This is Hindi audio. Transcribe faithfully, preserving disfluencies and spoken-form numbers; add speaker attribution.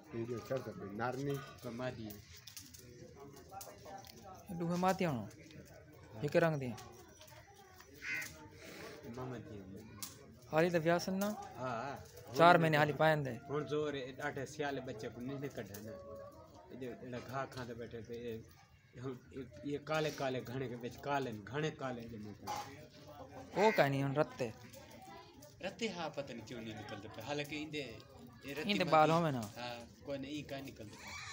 Speaker 1: ठीक है कर सकते नारनी
Speaker 2: कमादी
Speaker 3: दूहे मातियां हो एक रंग दी
Speaker 2: मामदी
Speaker 3: हाली तो व्यासन ना
Speaker 2: हां
Speaker 3: चार महीने हाली पाएं दे
Speaker 2: हुन जोर आठे सियाले बच्चे को नहीं कढ़ा ना ये घा खाते बैठे थे ये काले काले घने के बीच काले घने काले
Speaker 3: वो कहीं नहीं रत्ते
Speaker 2: रत्ते हाँ पता नहीं क्यों नहीं निकलते हालांकि इंदे
Speaker 3: इंदे बालों में ना
Speaker 2: हाँ कोई नहीं का निकलते